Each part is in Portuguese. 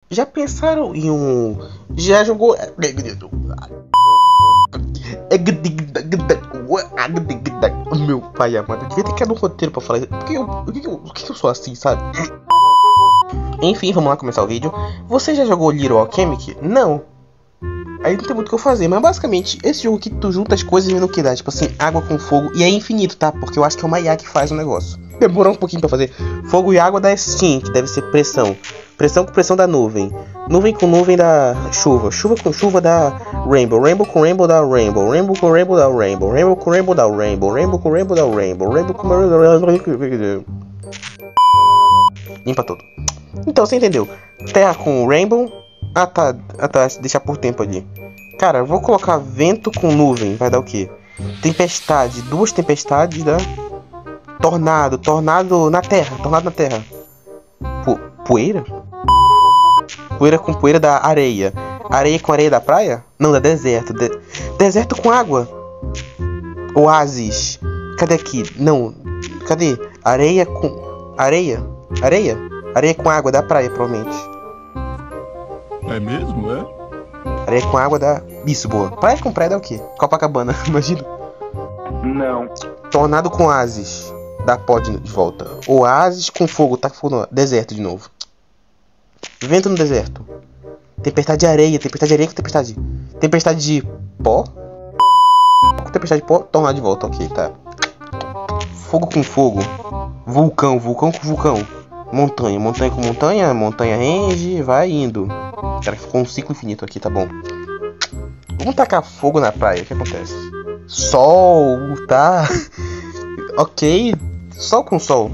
Já pensaram em um... Já jogou... Meu pai amado, eu devia ter criado um roteiro pra falar isso. Por que eu sou assim, sabe? Enfim, vamos lá começar o vídeo. Você já jogou Little Alchemic? Não. Aí não tem muito o que eu fazer, mas basicamente esse jogo aqui tu junta as coisas e vê no que dá. Tipo assim, água com fogo, e é infinito, tá? Porque eu acho que é uma IA que faz o negócio. Demorou um pouquinho pra fazer. Fogo e água dá steam, que deve ser pressão. Pressão com pressão da nuvem. Nuvem com nuvem dá chuva. Chuva com chuva dá rainbow. Rainbow com rainbow dá rainbow. Rainbow com rainbow dá rainbow. Rainbow com rainbow dá rainbow. Rainbow com rainbow dá rainbow. Rainbow com rainbow. Limpa tudo. Então você entendeu. Terra com rainbow. Ah tá, deixar por tempo ali. Cara, eu vou colocar vento com nuvem. Vai dar o quê? Tempestade. Duas tempestades dá tornado. Tornado na terra. Tornado na terra. Poeira? Poeira com poeira da areia. Areia com areia da praia? Não, da deserto. Deserto com água. Oásis. Cadê aqui? Não. Cadê? Areia com... Areia? Areia? Areia com água da praia, provavelmente. É mesmo, é? Areia com água da... Isso, boa. Praia com praia dá o quê? Copacabana, imagina. Não. Tornado com oásis. Dá pó de volta. Oásis com fogo. Tá com fogo no deserto de novo. Vento no deserto. Tempestade de areia. Tempestade de areia com tempestade. Tempestade de pó. Com tempestade de pó. Tornado de volta. Ok, tá. Fogo com fogo. Vulcão. Vulcão com vulcão. Montanha. Montanha com montanha. Montanha range. Vai indo. Cara, ficou um ciclo infinito aqui, tá bom. Vamos tacar fogo na praia. O que acontece? Sol. Tá. Ok. Sol com sol.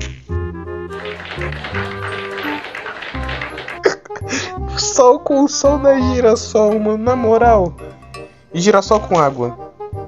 Sol com sol da girassol, mano. Na moral. Girassol com água.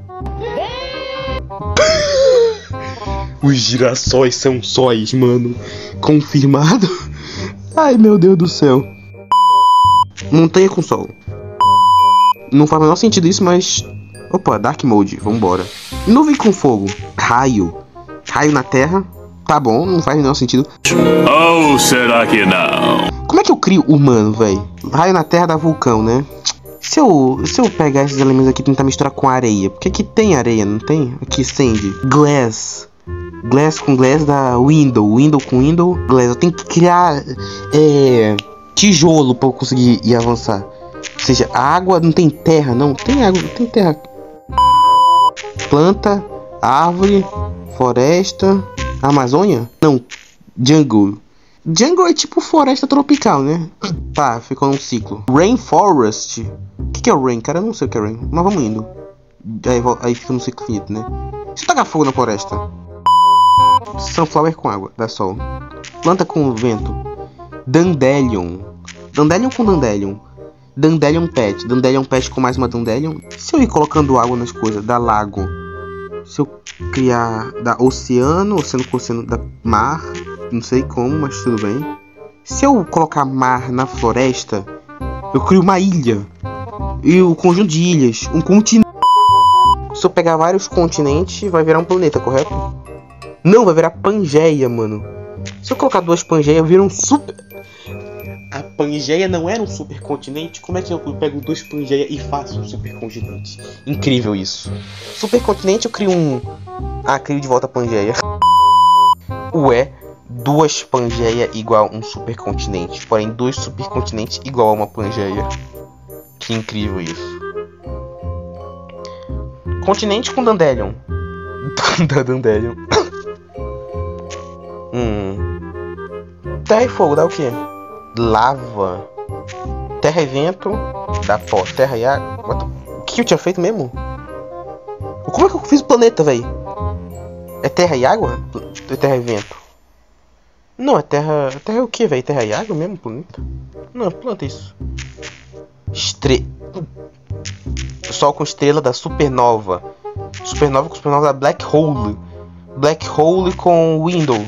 Os girassóis são sóis, mano. Confirmado? Ai, meu Deus do céu. Montanha com sol. Não faz o menor sentido isso, mas... Opa, Dark Mode. Vambora. Nuvem com fogo. Raio. Raio na terra. Tá bom, não faz o menor sentido. Ou será que não? Como é que eu crio humano, velho? Raio na terra dá vulcão, né? Se eu pegar esses elementos aqui e tentar misturar com areia. Porque aqui tem areia, não tem? Aqui sand. Glass. Glass com glass dá window. Window com window. Glass. Eu tenho que criar tijolo pra eu conseguir ir avançar. Ou seja, a água não tem terra, não. Tem água, não tem terra. Planta. Árvore. Floresta. Amazônia? Não. Jungle. Jungle é tipo floresta tropical, né? Tá, ficou num ciclo. Rainforest. O que é o rain? Cara, eu não sei o que é rain. Mas vamos indo. Aí fica num ciclo infinito, né? Se eu tacar fogo na floresta. Sunflower com água. Dá sol. Planta com vento. Dandelion. Dandelion com dandelion. Dandelion pet. Dandelion pet com mais uma dandelion. Se eu ir colocando água nas coisas, dá lago. Se eu criar da oceano com oceano, da mar, não sei como, mas tudo bem. Se eu colocar mar na floresta, eu crio uma ilha. E um conjunto de ilhas, um continente. Se eu pegar vários continentes, vai virar um planeta, correto? Não, vai virar Pangeia, mano. Se eu colocar duas Pangeia, vira um super... A Pangeia não era um supercontinente? Como é que eu pego dois Pangeia e faço um supercontinente? Incrível isso. Supercontinente eu crio um... Ah, crio de volta a Pangeia. Ué, duas Pangeia igual um supercontinente. Porém, dois supercontinentes igual a uma Pangeia. Que incrível isso. Continente com Dandelion. Dandelion. Terra e fogo dá o quê? Lava. Terra e vento. Dá pó. Terra e água. O que eu tinha feito mesmo? Como é que eu fiz o planeta, velho? É terra e água? É terra e vento? Não, é terra... Terra é o que, velho? Terra e água mesmo, planeta? Não, planta isso. Sol com estrela da supernova. Supernova com supernova da black hole. Black hole com window.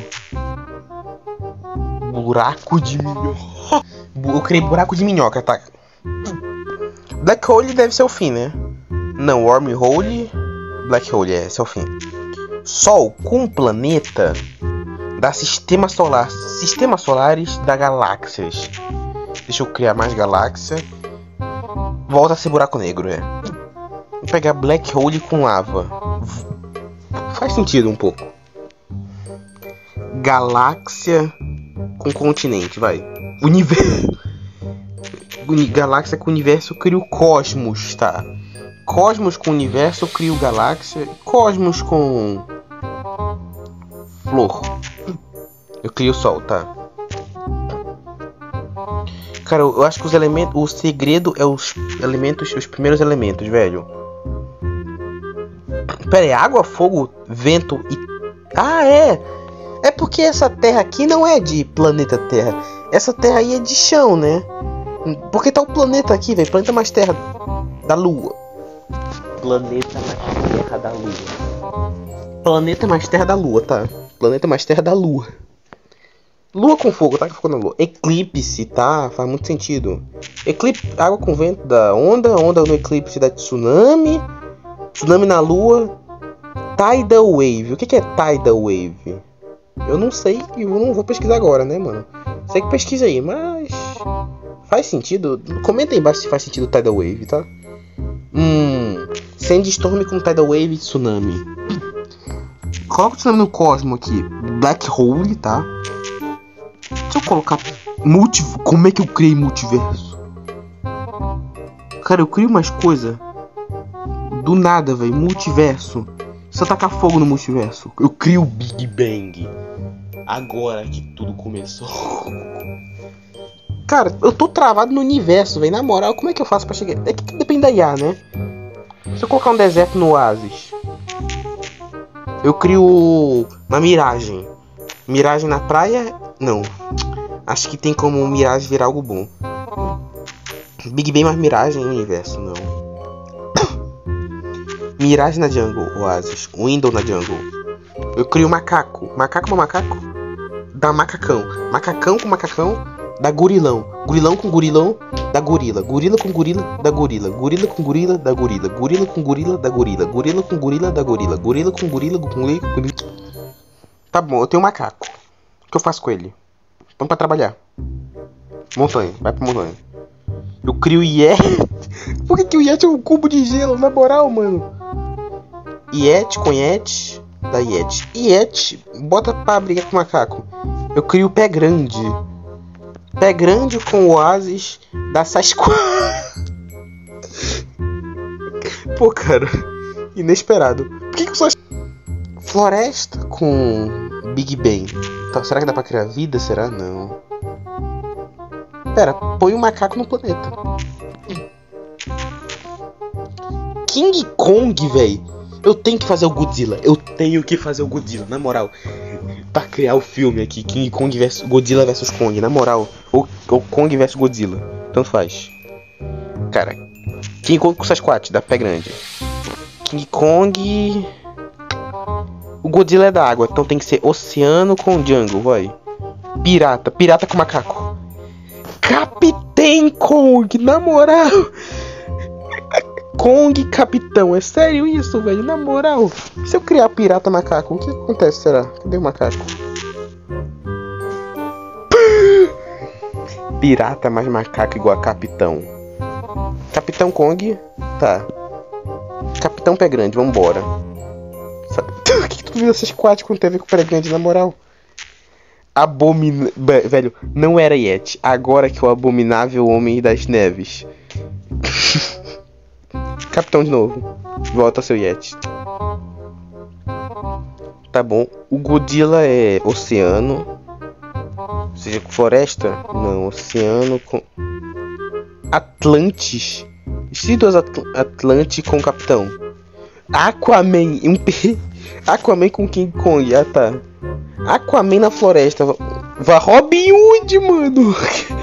Buraco de minhoca. Eu criei buraco de minhoca, tá? Black hole deve ser o fim, né? Não, wormhole. Black hole, esse é o fim. Sol com planeta da sistema solar. Sistemas solares da galáxias. Deixa eu criar mais galáxia. Volta a ser buraco negro, Vou pegar Black Hole com lava. Faz sentido um pouco. Galáxia com continente, vai. Universo. Galáxia com universo, eu crio cosmos, tá? Cosmos com universo, eu crio galáxia. Cosmos com flor, eu crio sol, tá? Cara, eu acho que os elementos, o segredo é os elementos, os primeiros elementos, velho. Pera aí, água, fogo, vento e... Ah, é porque essa terra aqui não é de planeta Terra. Essa terra aí é de chão, né? Porque tá o planeta aqui, velho. Planeta mais terra da Lua. Planeta mais terra da Lua. Planeta mais terra da Lua, tá? Planeta mais terra da Lua. Lua com fogo, tá? Que ficou na Lua. Eclipse, tá? Faz muito sentido. Eclipse, água com vento da onda. Onda no eclipse da tsunami. Tsunami na Lua. Tidal Wave. O que é Tidal Wave? Eu não sei. Eu não vou pesquisar agora, né, mano? Sei que pesquisa aí, mas... Faz sentido? Comenta aí embaixo se faz sentido Tidal Wave, tá? Sandstorm com Tidal Wave e Tsunami. Coloca o Tsunami no Cosmo aqui. Black Hole, tá? Deixa eu colocar... Como é que eu criei multiverso? Cara, eu crio umas coisas do nada, velho. Multiverso. Se eu tacar fogo no multiverso, eu crio o Big Bang. Agora que tudo começou. Cara, eu tô travado no universo, velho. Na moral, como é que eu faço pra chegar? É que tudo depende da IA, né? Se eu colocar um deserto no oásis, eu crio uma miragem. Miragem na praia? Não. Acho que tem como miragem virar algo bom. Big Bang mais miragem no universo, não. Miragem na jungle, oásis. Window na jungle. Eu crio macaco. Macaco com macaco? Dá macacão. Macacão com macacão? Dá gorilão. Gorilão com gorilão? Dá gorila. Gorila com gorila? Dá gorila. Gorila com gorila? Dá gorila. Gorila com gorila? Dá gorila. Gorila com gorila? Dá gorila. Gorila com gorila? Gorila. Tá bom, eu tenho um macaco. O que eu faço com ele? Vamos pra trabalhar. Montanha. Vai pra montanha. Eu crio Yeti. Por que o Yeti é um cubo de gelo? Na moral, mano. Yeti com Yeti. Da Yeti. Yeti. Bota pra brigar com o macaco. Eu crio Pé Grande. Pé Grande com Oásis da Sasquatch. Pô, cara. Inesperado. Por que eu só... Floresta com Big Bang. Então, será que dá pra criar vida? Será? Não. Pera, põe um macaco no planeta. King Kong, velho. Eu tenho que fazer o Godzilla. Eu tenho que fazer o Godzilla, na moral. Pra criar o filme aqui, King Kong vs Godzilla vs Kong, na moral. Ou Kong vs Godzilla, tanto faz. Cara, King Kong com Sasquatch, da Pé Grande. King Kong... O Godzilla é da água, então tem que ser oceano com jungle, vai. Pirata com macaco. Capitão Kong, na moral. Kong Capitão, é sério isso, velho? Na moral, se eu criar pirata macaco, o que acontece, será? Cadê o macaco? Pirata mais macaco igual a Capitão. Capitão Kong, tá. Capitão Pé Grande, vambora. O que tu viu essas quatro quando teve com o Pé Grande, na moral? Velho, não era Yeti. Agora que o abominável Homem das Neves. Capitão de novo. Volta seu Yeti. Tá bom. O Godzilla é oceano. Ou seja, floresta? Não, oceano com... Atlantis. Estilos Atlante com Capitão. Aquaman. Aquaman com King Kong. Ah, tá. Aquaman na floresta. Vai Robin Hood, mano.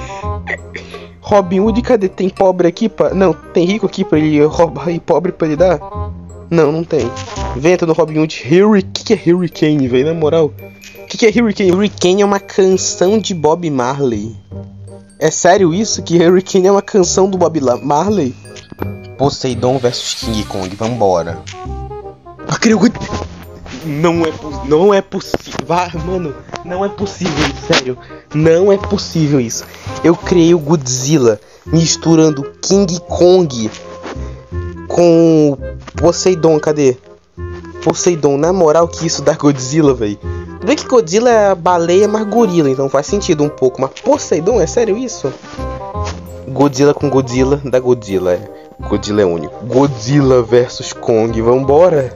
Robin Hood, cadê? Tem pobre aqui pra... Não, tem rico aqui pra ele roubar e pobre pra ele dar? Não, não tem. Venta no Robin Hood. O que é Hurricane, velho? Na moral. O que é Hurricane? Hurricane é uma canção de Bob Marley. É sério isso? Que Hurricane é uma canção do Bob Marley? Poseidon vs King Kong. Vambora. Não é possível. Mano, não é possível, sério. Não é possível isso. Eu criei o Godzilla misturando King Kong com Poseidon. Cadê? Poseidon, na moral que isso dá Godzilla, velho. Tudo bem que Godzilla é a baleia mais gorila, então faz sentido um pouco. Mas Poseidon, é sério isso? Godzilla com Godzilla dá Godzilla, é. Godzilla é único. Godzilla versus Kong, vambora.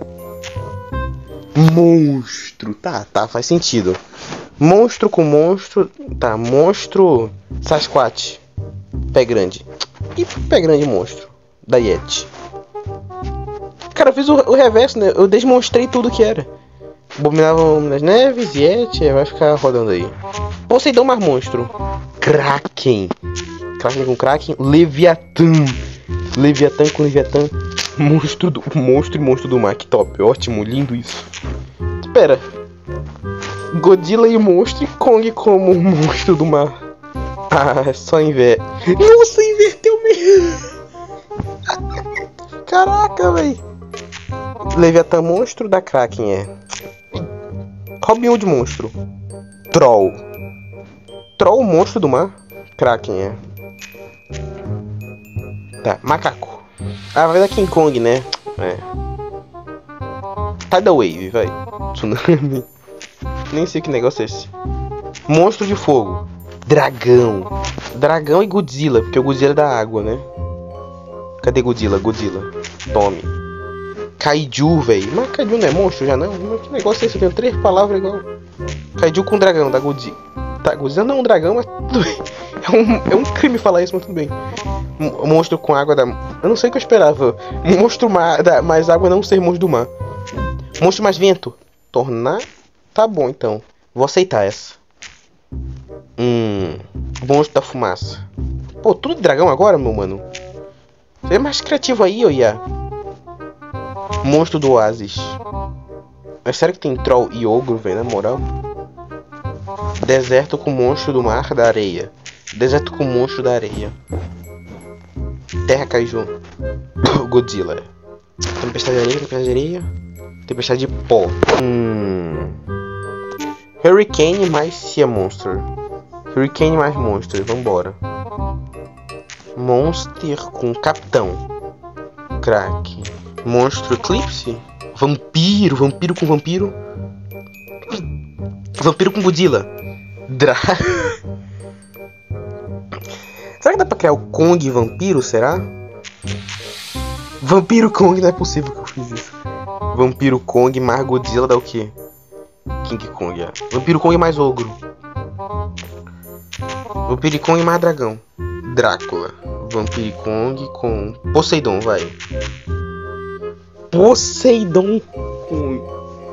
Monstro, tá, faz sentido. Monstro com monstro, tá, monstro Sasquatch, pé grande. E pé grande monstro, da Yeti. Cara, eu fiz o reverso, né? Eu desmonstrei tudo que era. Abominável das Neves, Yeti, vai ficar rodando aí. Poseidon mais monstro. Kraken. Kraken com Kraken. Leviatã. Leviatã com Leviatã. Monstro e monstro do mar. Que top. Ótimo, lindo isso. Espera. Godzilla e monstro e Kong como monstro do mar. Ah, é só inverter. Nossa, inverteu mesmo. Caraca, véi. Leviatã monstro da Kraken é. Robin Hood monstro. Troll. Troll monstro do mar. Kraken é. Tá, macaco. Ah, vai dar King Kong, né? É. Tidal Wave, vai. Tsunami. Nem sei que negócio é esse. Monstro de fogo. Dragão. Dragão e Godzilla, porque o Godzilla é da água, né? Cadê Godzilla? Godzilla. Tome. Kaiju, velho. Mas Kaiju não é monstro já não? Mas que negócio é esse? Eu tenho 3 palavras igual. Kaiju com dragão, da Godzilla. Tá, Godzilla não é um dragão, mas tudo bem. É um crime falar isso, mas tudo bem. Monstro com água da... Eu não sei o que eu esperava. Monstro mais água não ser monstro do mar. Monstro mais vento. Tornar... Tá bom, então. Vou aceitar essa. Monstro da fumaça. Pô, tudo de dragão agora, meu mano? Você é mais criativo aí, Oya. Monstro do oásis. É sério que tem troll e ogro, velho, na moral? Deserto com monstro do mar, da areia. Deserto com monstro da areia. Terra Kaiju. Godzilla. Tempestade de areia, tempestade de areia. Tempestade de pó. Hurricane mais Sea Monster. Hurricane mais Monster, vambora. Monster com Capitão. Crack. Monstro Eclipse. Vampiro. Vampiro com vampiro. Vampiro com Godzilla. Será que dá pra criar o Kong vampiro, será? Vampiro Kong, não é possível que eu fiz isso. Vampiro Kong mais Godzilla dá o quê? King Kong, é. Vampiro Kong mais ogro. Vampiro Kong mais dragão. Drácula. Vampiro Kong com Poseidon, vai. Poseidon Kong.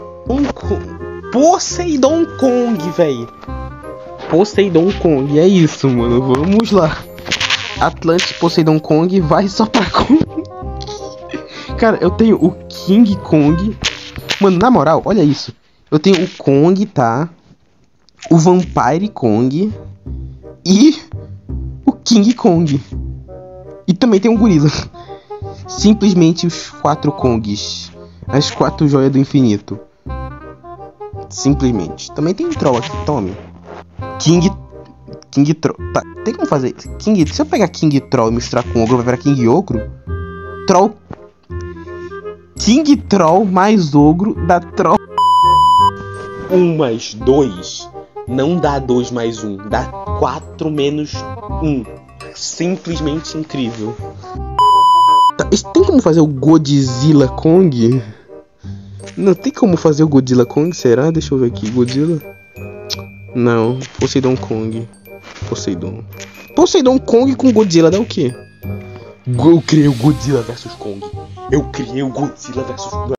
Poseidon Kong, velho. Poseidon Kong, é isso, mano. Vamos lá. Atlantis Poseidon Kong vai só pra Kong. Cara, eu tenho o King Kong. Mano, na moral, olha isso. Eu tenho o Kong, tá? O Vampire Kong. E o King Kong. E também tem um gorila. Simplesmente os 4 Kongs. As 4 joias do infinito. Simplesmente. Também tem um troll aqui, tome. King Troll. Tá, tem como fazer? Se eu pegar King Troll e misturar com ogro, vai virar King Ogro? Troll. King Troll mais ogro dá troll. 1 mais 2 não dá 2 mais 1. Dá 4 menos 1. Simplesmente incrível. Tá, tem como fazer o Godzilla Kong? Não tem como fazer o Godzilla Kong, será? Deixa eu ver aqui, Godzilla. Não, Poseidon Kong. Poseidon Kong com Godzilla dá o quê? Eu criei o Godzilla vs Kong. Eu criei o Godzilla vs